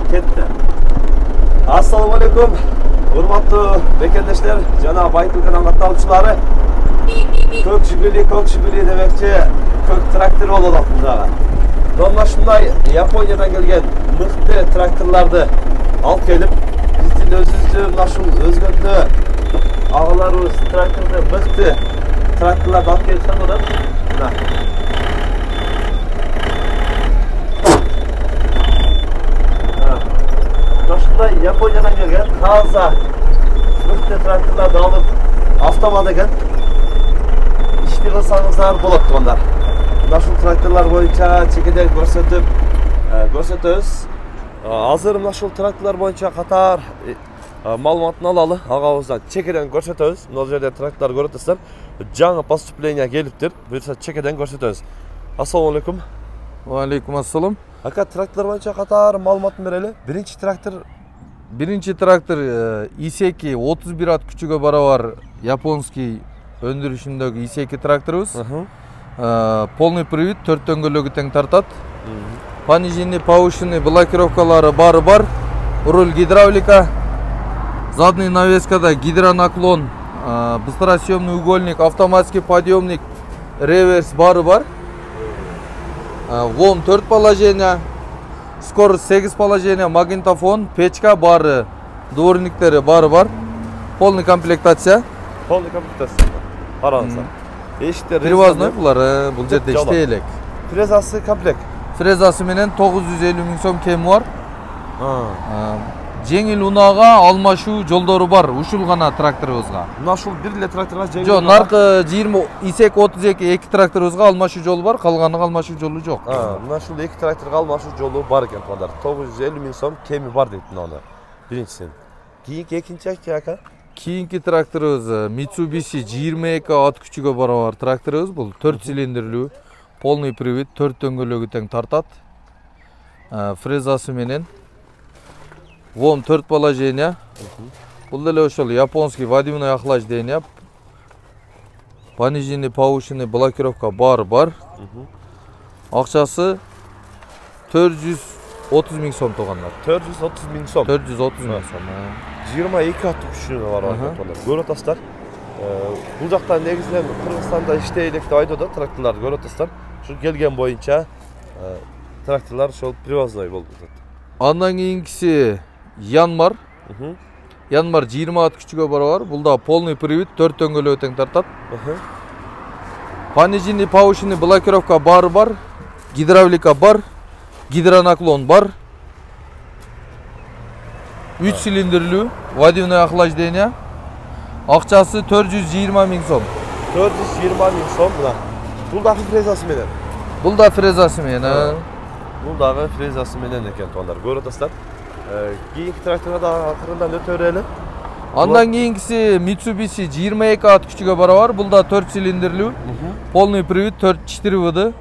ketdi. Assalomu alaykum. Hurmatli bekendeşler, jana Baytul kanal katnaşchilari. Ko'k Jiguli demekçi ko'k traktor bo'ladi bunda. Mana shunday Yaponiyadan kelgan mixli traktorlarni olib kelib, bizning o'zimizga mana shu o'zgardi ağalarımız traktörde mixli traktorlarni olib kelsa bo'ladi. Şunday Yaponiyadan kelgan taza mixli traktorlarni olib avtomat ekan. İşte qilsangizlar bo'ladi tuğanlar. Mana shu traktorlar bo'yicha chekada ko'rsatamiz. Hozir mana shu traktorlar bo'yicha qator ma'lumotni olali. Og'amizdan chekadan ko'rsatamiz. Bu yerda traktorlar ko'ratasizlar. Жаңа поступление kelibdir. Biz chekadan ko'rsatamiz. Assalomu alaykum. Va alaykum assalom. Aka traktor bo'yicha qator ma'lumotni beraylik. Birinchi traktor Iseki 31 at kuchiga baravar yaponskiy öndürüşündeki Iseki traktorumuz. Полный привод, 4 дөңгөлөгү тең тартат. Понижение, повышенный, блокировкалары бары бар. Руль гидравлика. Задний навескада гидронаклон, быстросъемный угольник, автоматский подъемник, реверс бары бар. ВОМ 4 положения, скорость 8 положения, магнитофон, печка бары, дворниктери бары бар. Полный комплектация. Полный комплектация. Қараңыздар. Привозной булар, бул жерде иштейлек. Фрезасы комплект. Фрезасы менен 950 000 сом кеми бар. Жеңил унага алмашуу жолдору бар, ушул гана тракторубузга. Мына ушул бир эле тракторга жеңил. Жок, наркы 20 Исек 32 эки тракторубузга алмашуу жолу бар, калганыга алмашуу жолу жок. Мына ушул эки тракторга алмашуу жолу бар экен тугандар. 950 000 сом кеми бар дейт мына. Биринчисин. Кийинки экинчи ака. Kiyinki traktorumuz Mitsubishi 22 at küçüge baravar traktorumuz. Bu 4 silindirli, полный привод, 4 дөңгөлөгү тең тартат. Фрезасы менен. ВОМ 4 положения. Бул деле ошол японский водяной охлаждение. Пониженный, повышенный, блокировка бар. Акчасы 430 000 сом тугандар. 430 000 сом. 430 000 сом. 22 atlı күшүнө бар акчалар. Көрүп атасыздар. Бул жакта негизинен Кыргызстанда иштейлик деп айтып атат тракторларды көрүп атасыздар. Ушу келген боюнча тракторлар ошол привозной болуп атат. Андан кийинкиси Янмар. Янмар 20 at күчүгө барабар. Бул да полный привод, 4 дөңгөлөгү тең тартат. Пониженный, повышенный, блокировка бар. Гидравлика бар. Гидронаклон бар. 3 silindirli, водяное охлаждение. Акчасы 420 000 сом. 420 000 сом мына. Бул дагы фрезасы менен. Бул да фрезасы менен. Бул дагы фрезасы менен экен тугандар. Көрүп атасыздар. Кийинки тракторга да акырындан өтө берели. Андан кийинкиси Mitsubishi 22 at күчүгө барабар. Бул да 4 silindirli, полный привод, 4 выды.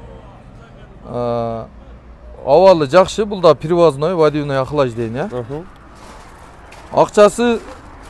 Авалы жакшы, бул да привозной, водяное охлаждение. Акчасы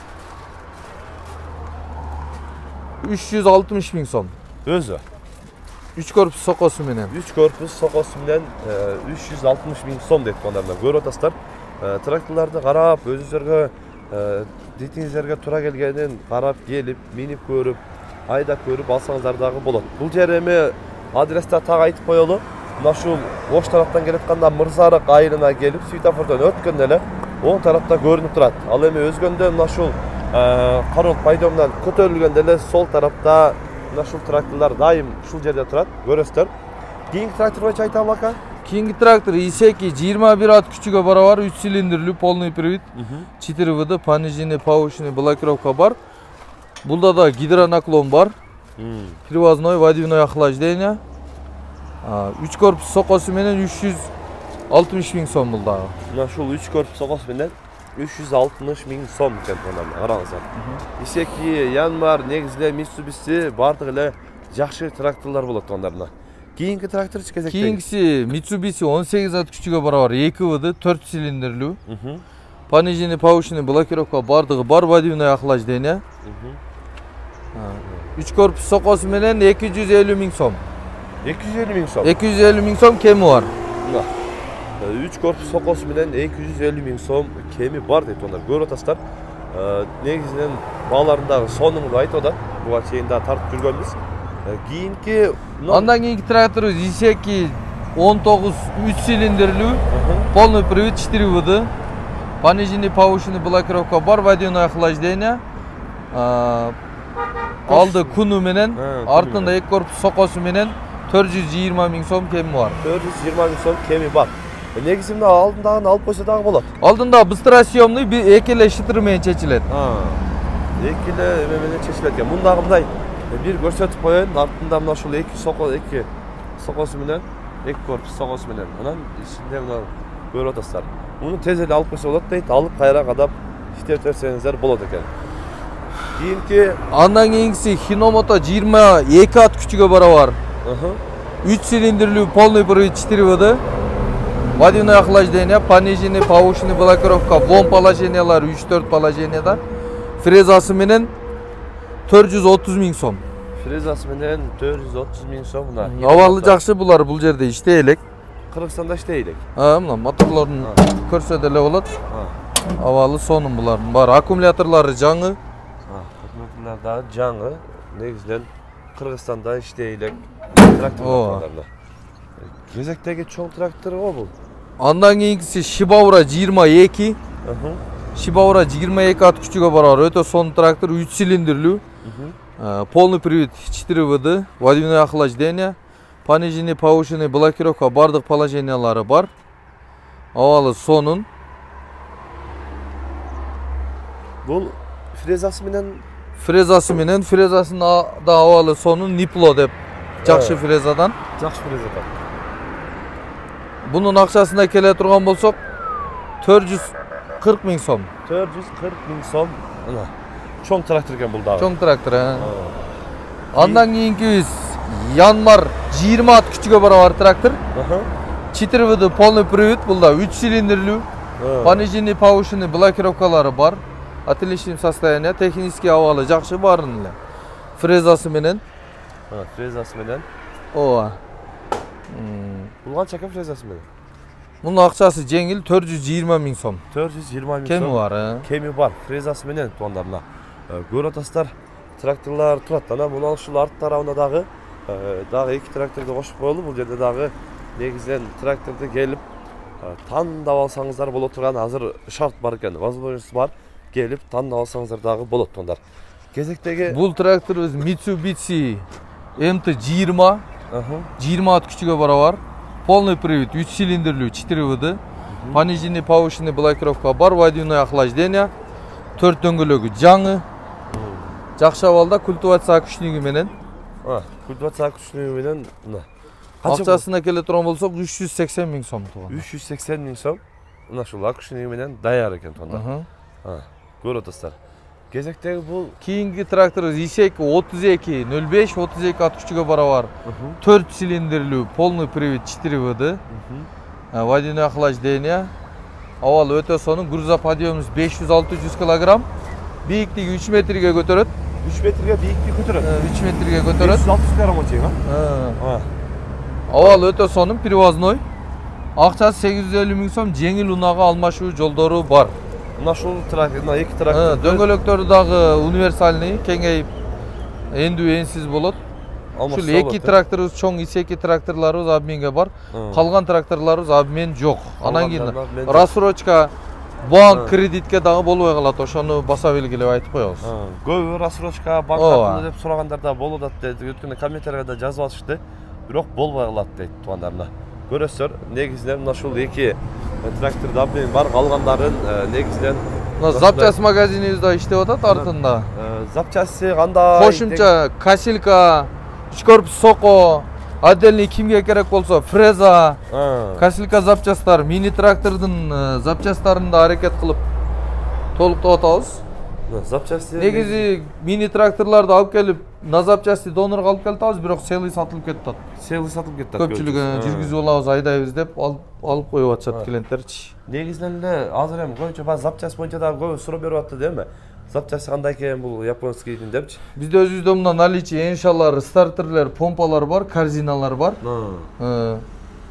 360 000 сом. Өзү. 3 корпус сокосу менен. 3 корпус сокосу менен 360 000 сом дейт тугандар. Көрүп атасыздар. Тракторларды карап, өзүңүзгө детиңиздерге туура келгенин карап келип, минип көрүп, айдап көрүп алсаңыздар дагы болот. Бул жер эми адресте так айтып коелу. Мына ушул ош тараптан келатканда Мырзарык айылына келип, светофордон өткөндө эле оң тарапта көрүнүп турат. Ал эми өзгөндө мына ушул Карол пайдомунан көтөрүлгөндө эле сол тарапта мына ушул тракторлар дайым ушул жерде турат. Көрөсүздөр. Кийинки трактор боюнча айтам ака. Кийинки трактор Исеки 21 at күчүгө барабар, 3 silindirli, полный привод, 4 выды, пониженный, повышенный, блокировка бар. Булда да гидронаклон бар. Привозной, водяное охлаждение. 3 корпус сокосу менен 360 000 сом бул дагы. Мына ушул 3 корпус сокос менен 360 000 сом экен караңыздар. Исеки, Янмар, негизде Mitsubishi бардыгы эле жакшы тракторлор болот тугандарына. Кийинки тракторчу кезекте. Кийинкиси Mitsubishi 18 at күчүгө барабар, 2 выды, 4 silindirli. Пониженный, повышенный, блокировка бардыгы бар, водяное охлаждение. 3 корпус сокосу менен 250 000 сом. 250 000 сом. 250 000 сом кеми бар. 3 korpus sokosu менен 250 000 сом кеми бар дейт onlar. Көрүп атасыздар. Негизинен бааларындагы сонун айтып атат. Буга чейин да тартып жүргөнбүз. Кийинки Андан кийинки тракторубуз Исеки 19 3 цилиндрлүү, полный привод 4 ВД. Пониженный повышенный блокировка бар, водяное охлаждение. Алды куну менен, артында 2 корпус сокосу менен 420 000 сом кеми бар. 420 000 сом кеми бар. Негизи мына алдындагын алып койсо дагы болот. Алдында быстросъемный экеле шытыр менен чечилет. Экеле менен чечилет экен. Мундагы мындай бир көрсөтүп коеюн. Артында мына ушул 2 сокосу менен, 2 корпус сокосу менен. Анан ичинде мына көрүп атасыздар. Муну тез эле алып койсо болот дейт. Алып кайра кадап иштеп берсеңиздер болот экен. Кийинки Андан кийинкиси Хиномото 22 ат күчүгө барабар. 3 цилиндрлүү полный привод 4 ВД. Водяное охлаждение, пониженный, повышенный блокировка, вон положениялар 3-4 положенияда. Фрезасы менен 430 000 сом. Фрезасы менен 430 000 сом мына. Абалы жакшы булар бул жерде иштей элек. Кыргызстанда иштей элек. Мына моторлорун көрсө деле болот. Абалы сонун булардын баары. Аккумуляторлору жаңы. Аккумуляторлор да жаңы. Негизинен Кыргызстанда иштей элек тракторлор. Кезектеги чоң трактор го бул. Андан кийинкиси Shibauра 22. Shibauра 22 ат күчүгө барабар. Өтө сонун трактор, 3 цилиндрлүү. Полный привод 4 ВД, водяное охлаждение, пониженный, повышенный блокировка, бардык положениялары бар. Абалы сонун. Бул фрезасы менен фрезасын да абалы сонун, Niplo деп. Жакшы фрезадан. Жакшы фрезадан. Bunun акчасына келе турган болсок 440 000 сом. 440 000 сом. Мына чоң трактор экен бул дагы. Чоң трактор. Андан кийинкибиз Янмар 20 ат күчүгө барабар трактор. 4 ВД полный привод, бул да 3 цилиндрлүү. Пониженный, повышенный блокировкалары бар. Отличный состояние, технический абалы жакшы барын эле. Фрезасы менен. Фрезасы менен. Ооба. Бул канча экен фрезасы менен? Мунун акчасы жеңил 420 000 сом. 420 000 сом. Кеми бар, Кеми бар. Фрезасы менен тугандарына. Көрүп атасыздар, тракторлор турат. Анан мына ушул арт тарабына дагы 2 тракторду кошуп коелу. Бул жерде дагы негизинен тракторду келип тандап алсаңыздар боло турган азыр шарт бар экен. Возможность бар. Келип тандап алсаңыздар дагы болот тугандар. Кезектеги бул тракторубуз Mitsubishi MT20. 20 ат күчүгө барабар. Полный привод 3 цилиндрлүү 4 ВД. Пониженный, повышенный блокировка бар, водяное охлаждение. 4 дөңгөлөгү жаңы. Жакшы абалда культивация күчүнүгү менен. Культивация күчүнүгү менен мына. Акчасына келе турган болсок 380 000 сом туган. 380 000 сом. Мына ушул акчүнүгү менен даяр экен тугандар. Көрүп атасыздар. Кезектеги бул кийинки тракторубуз Исеки 3205 32 ат күчүгө барабар. 4 цилиндрлүү полный привод 4 ВД. Водяное охлаждение. Абалы өтө сонун, грузоподъемность 500-600 кг. Бийиктиги 3 метрге көтөрөт. 3 метрге бийиктиги көтөрөт. 3 метрге көтөрөт. 560 кг чейин, Абалы өтө сонун, привозной. Акчасы 850 000 сом, жеңил унага алмашуу жолдору бар. Мына ушул трактор, мына 2 трактор. Дөңгөлөктөрү дагы универсальный, кеңейип эндүү энсиз болот. Ушул 2 тракторубуз чоң Исеки тракторлорубуз обменге бар. Калган тракторлорубуз обмен жок. Анан кийин рассрочка банк кредитке дагы болбой калат. Ошону баса белгилеп айтып коебуз. Көбү рассрочка банк картында деп сурагандар да болот дейт. Өткөндө комментарийга да жазып алышты. Бирок болбой калат дейт тугандарына. Көрөсүздөр, негизинен мына ушул 2 тракторда обмен бар, калгандарын негизинен мына запчасть магазинибизде иштеп атат артында. Запчасти кандай? Кошумча косилка, 3 корпус соко, отдельный кимге керек болсо фреза, косилка запчасттар, мини трактордун запчасттарын да аракет кылып толуктоп атабыз. Запчасти негизи мини тракторлорду алып келип на запчасти донорго алып келип атабыз, бирок целый сатылып кетип атат. Целый сатылып кетип атат. Көпчүлүгү жүргүзүп алабыз, айдайбыз деп алып коюп атышат клиенттерчи. Негизинен эле азыр эми көбүнчө баары запчасть боюнча дагы көбү суроо берип атты дейм. Запчасти кандай экен бул японскийдин депчи. Бизде өзүбүздө мына наличие эншалар, стартерлер, помпалар бар, корзиналар бар.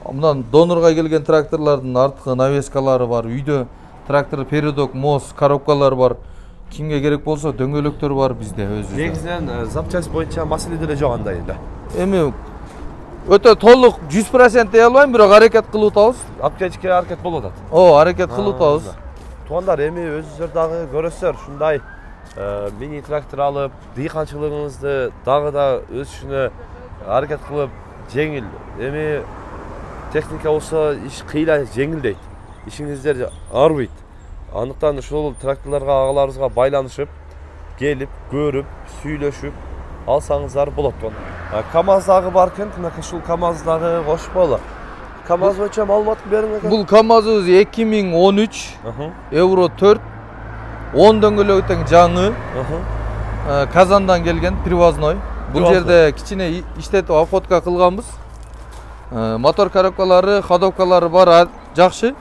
Мындан донорга келген тракторлардын артқы навескалары бар. Үйдө трактор передок, моз, коробкалар бар. Кимге керек болсо дөңгөлөктөр бар бизде өзүбүздө. Негизинен запчасть боюнча маселе деле жок андай эле. Эми өтө толук 100% дей албайм, бирок аракет кылып атабыз. Апкечке аракет болуп атат. Аракет кылып атабыз. Туугандар, эми өзүңүздөр дагы көрөсүздөр, ушундай мини трактор алып, дыйканчылыгыңызды дагы да өсүшүнө аракет кылып, жеңил. Эми техника болсо иш кыйла жеңилдейт. Ишиңиздер арбайт. Андыктан ушул тракторлорго агаларыбызга байланышып, келип, көрүп, сүйлөшүп алсаңыздар болот. КамАЗ дагы бар экен, мынакей ушул КамАЗ дагы кошполу. КамАЗ боюнча маалымат бериң экен. Бул КамАЗыбыз 2013 Euro 4 10 дөңгөлөктүн жаңы. Казандан келген привозной. Бул жерде кичине иштетип обходка кылганбыз. Мотор коробкалары, ходовкалары бар, жакшы.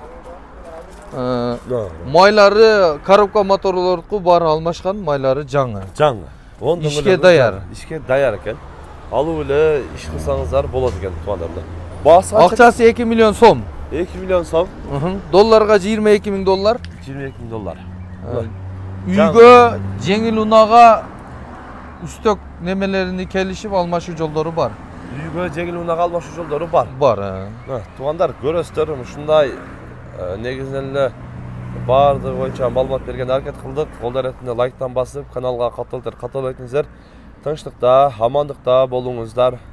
Майлары коробка моторлордуку бар алмашкан, майлары жаңы. Жаңы. Ишке даяр. Ишке даяр экен. Алып эле иш кылсаңыздар болот экен туугандар. Баасы Акчасы 2 миллион сом. 2 миллион сом. Долларга 22 миң доллар. 22 миң доллар. Үйгө жеңил унага үстөк немелерини келишип алмашуу жолдору бар. Үйгө жеңил унага алмашуу жолдору бар. Бар. Туугандар, көрөсүздөр, ушундай негизинен эле баардыгы боюнча маалымат берген аракет кылдык. Кол эретинде лайктан басып, каналга катыл этиңиздер. Тынчтыкта, амандыкта болуңуздар.